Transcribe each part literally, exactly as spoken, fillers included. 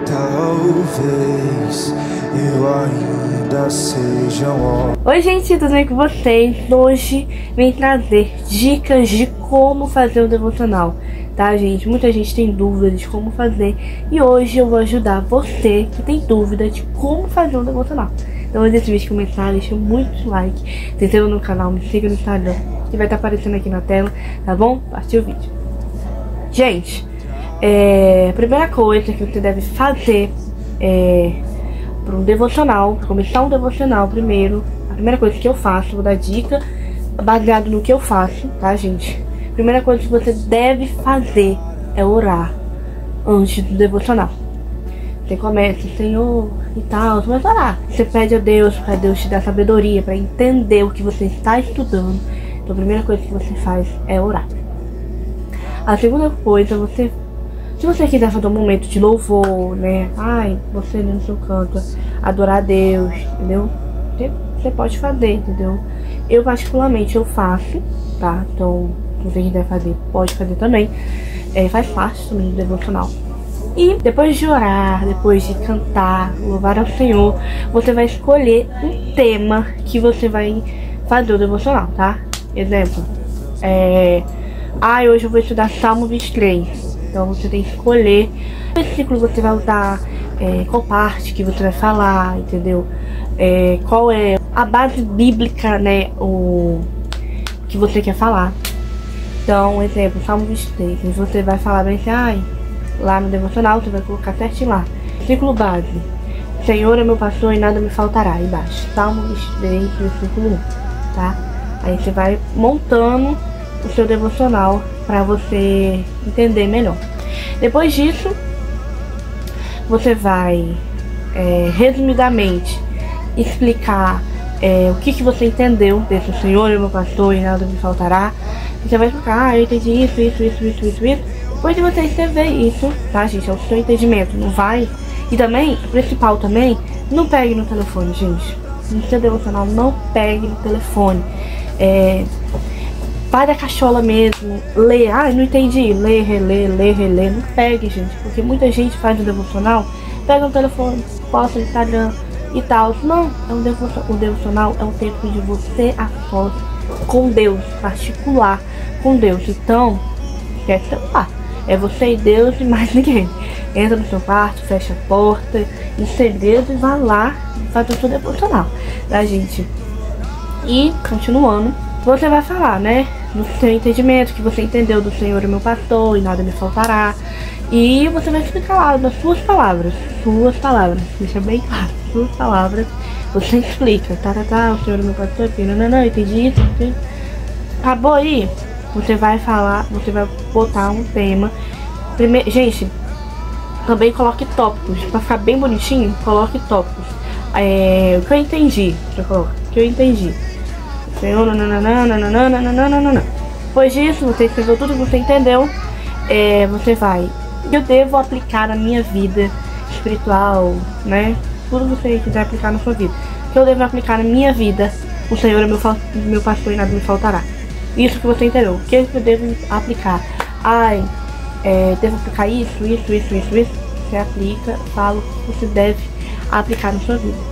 talvez eu ainda seja um... Oi gente, tudo bem com vocês? Hoje vim trazer dicas de como fazer o devocional, tá gente? Muita gente tem dúvidas de como fazer e hoje eu vou ajudar você que tem dúvida de como fazer um devocional. Então antes desse vídeo começar, deixa muito like, se inscreva no canal, me siga no Instagram, que vai estar aparecendo aqui na tela, tá bom? Partiu o vídeo. Gente, é, a primeira coisa que você deve fazer é, para um devocional, pra começar um devocional primeiro, a primeira coisa que eu faço, vou dar dica baseado no que eu faço, tá gente? A primeira coisa que você deve fazer é orar antes do devocional. Você começa, Senhor, e tal, você começa a orar. Você pede a Deus, para Deus te dar sabedoria, para entender o que você está estudando. Então a primeira coisa que você faz é orar. A segunda coisa, você, se você quiser fazer um momento de louvor, né? Ai, você no seu canto, adorar a Deus, entendeu? Você, você pode fazer, entendeu? Eu particularmente eu faço, tá? Então, se você quiser fazer, pode fazer também. É, faz parte também do devocional. E depois de orar, depois de cantar, louvar ao Senhor, você vai escolher um tema que você vai fazer o devocional, tá? Exemplo, é... ah, hoje eu vou estudar Salmo vinte e três. Então você tem que escolher o versículo que você vai usar, é, qual parte que você vai falar, entendeu? É, qual é a base bíblica, né, o que você quer falar. Então, exemplo, Salmo vinte e três. Você vai falar bem assim, ai, lá no devocional você vai colocar certinho lá. Versículo base: Senhor é meu pastor e nada me faltará. Embaixo, Salmo vinte e três, versículo um, tá? Aí você vai montando o seu devocional para você entender melhor. Depois disso, você vai é, resumidamente explicar é, o que, que você entendeu desse Senhor é meu pastor e nada me faltará. Você vai explicar, ah, eu entendi isso, isso, isso, isso, isso, isso. Depois de você entender isso, tá gente, é o seu entendimento, não vai. E também, o principal também, não pegue no telefone, gente. No seu devocional, não pegue no telefone. É, vai da cachola mesmo, lê, ah, não entendi, lê, relê, lê, relê, não pegue, gente, porque muita gente faz o devocional, pega o telefone, posta no Instagram e tal. Não, é um devocional, o devocional é um tempo de você a sós com Deus, particular com Deus. Então, quer celular, é você e Deus e mais ninguém. Entra no seu quarto, fecha a porta, em segredo, e vai lá fazer o seu devocional, tá gente? E, continuando, você vai falar, né, no seu entendimento, que você entendeu do Senhor é meu pastor e nada me faltará. E você vai explicar lá nas suas palavras, suas palavras, deixa bem claro, suas palavras, você explica, tá, tá, tá, o Senhor é meu pastor, não, não, não, entendi isso, entendi. Acabou aí, você vai falar, você vai botar um tema. Primeiro, gente, também coloque tópicos, pra ficar bem bonitinho, coloque tópicos. É, o que eu entendi, você coloca, o que eu entendi. Senhor, nananana. Depois disso, você escreveu tudo que você entendeu. É, você vai, eu devo aplicar na minha vida espiritual, né? Tudo que você quiser aplicar na sua vida, que eu devo aplicar na minha vida. O Senhor é meu, meu pastor e nada me faltará. Isso que você entendeu. O que eu devo aplicar? Ai, é, devo aplicar isso, isso, isso, isso, isso. Você aplica, fala o que você deve aplicar na sua vida.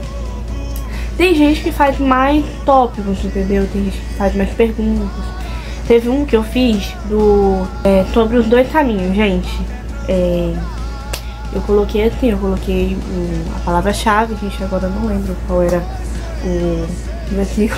Tem gente que faz mais tópicos, entendeu? Tem gente que faz mais perguntas. Teve um que eu fiz do, é, sobre os dois caminhos, gente. É, eu coloquei assim, eu coloquei o, a palavra-chave, gente, agora eu não lembro qual era o versículo.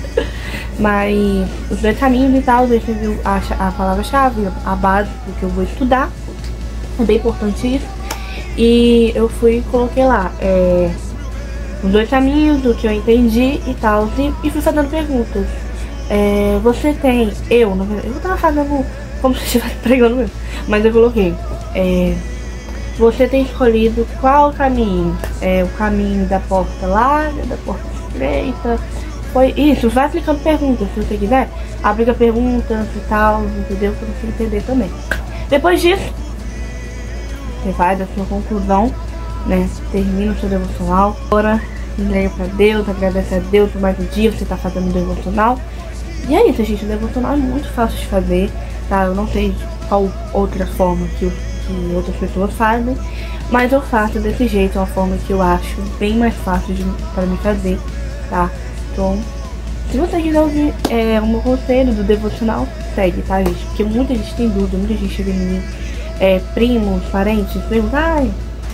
Mas os dois caminhos e tal, eu escrevi a, a palavra-chave, a base do que eu vou estudar. É bem importante isso. E eu fui e coloquei lá, é, os dois caminhos, do que eu entendi e tal, e, e fui fazendo perguntas. É, você tem, eu, eu tava fazendo como se estivesse pregando mesmo, mas eu coloquei, é, você tem escolhido qual caminho? É, o caminho da porta larga, da porta estreita, foi isso, vai aplicando perguntas, se você quiser, aplica perguntas e tal, entendeu? Pra você entender também. Depois disso, você vai da sua conclusão, né? Termina o seu devocional, ora, entrega pra Deus, agradece a Deus por mais um dia você tá fazendo o devocional. E é isso, gente, o devocional é muito fácil de fazer, tá? Eu não sei qual outra forma que, que outras pessoas fazem, mas eu faço desse jeito, é uma forma que eu acho bem mais fácil de, para me fazer, tá? Então, se você quiser ouvir é, o meu roteiro do devocional, segue, tá, gente? Porque muita gente tem dúvida, muita gente chega em mim, é, primos, parentes, perguntam, ai,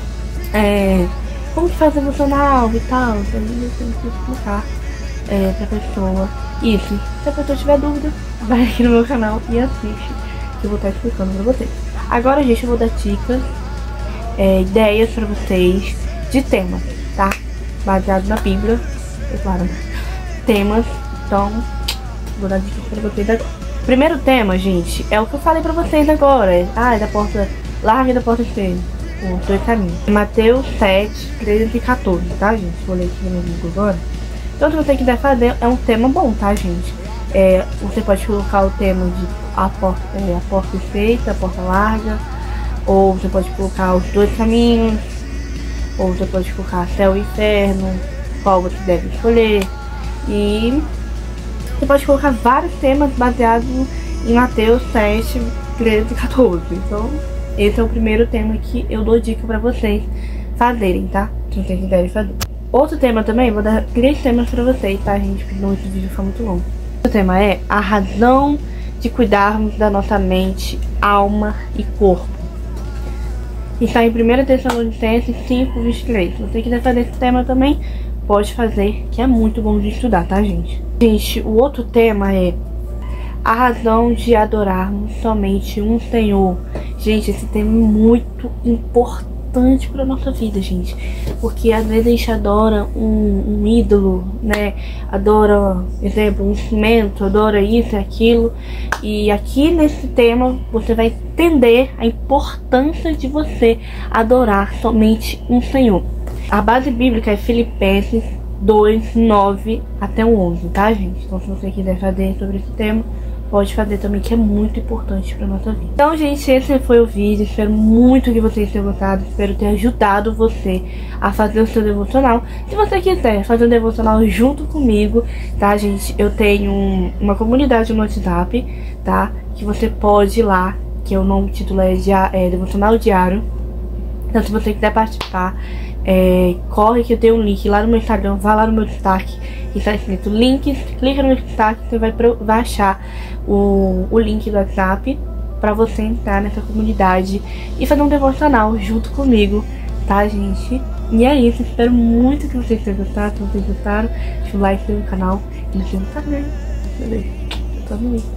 é, como que faz devocional e tal? Então, eu tenho que explicar é, pra pessoa isso. Se a pessoa tiver dúvida, vai aqui no meu canal e assiste, que eu vou estar explicando pra vocês. Agora, gente, eu vou dar dicas, é, ideias pra vocês de temas, tá? Baseado na Bíblia, é claro, temas. Então, vou dar dicas pra vocês agora. Primeiro tema, gente, é o que eu falei pra vocês agora. Ah, é da porta larga e da porta estreita. Os dois caminhos. Mateus sete, treze e quatorze, tá, gente? Vou ler aqui no Google agora. Então, se você quiser fazer, é um tema bom, tá, gente? É, você pode colocar o tema de a porta, é, a porta estreita, a porta larga. Ou você pode colocar os dois caminhos. Ou você pode colocar céu e inferno. Qual você deve escolher. E você pode colocar vários temas baseados em Mateus sete, treze e quatorze. Então, esse é o primeiro tema que eu dou dica pra vocês fazerem, tá? Se vocês quiserem fazer. Outro tema também, vou dar três temas pra vocês, tá, gente? Porque não esse vídeo fica muito longo. O tema é a razão de cuidarmos da nossa mente, alma e corpo. Está em primeira Tessalonicenses cinco, vinte e três. Se você quiser fazer esse tema também, pode fazer, que é muito bom de estudar, tá, gente? Gente, o outro tema é a razão de adorarmos somente um Senhor. Gente, esse tema é muito importante pra nossa vida, gente. Porque às vezes a gente adora um, um ídolo, né? Adora, exemplo, um instrumento, adora isso e aquilo. E aqui nesse tema você vai entender a importância de você adorar somente um Senhor. A base bíblica é Filipenses dois, nove até o onze, tá, gente? Então, se você quiser fazer sobre esse tema, pode fazer também, que é muito importante pra nossa vida. Então, gente, esse foi o vídeo. Espero muito que vocês tenham gostado. Espero ter ajudado você a fazer o seu devocional. Se você quiser fazer um devocional junto comigo, tá, gente? Eu tenho um, uma comunidade no WhatsApp, tá? Que você pode ir lá, que o nome do título é, dia, é Devocional Diário. Então, se você quiser participar, É, corre que eu tenho um link lá no meu Instagram, vai lá no meu destaque que está escrito links, clica no destaque, você vai, pro, vai achar o, o link do WhatsApp para você entrar nessa comunidade e fazer um devocional junto comigo, tá, gente? E é isso, espero muito que vocês tenham gostado. Se vocês gostaram, deixa o like no canal e no seu Instagram. Beleza? Eu tô no link.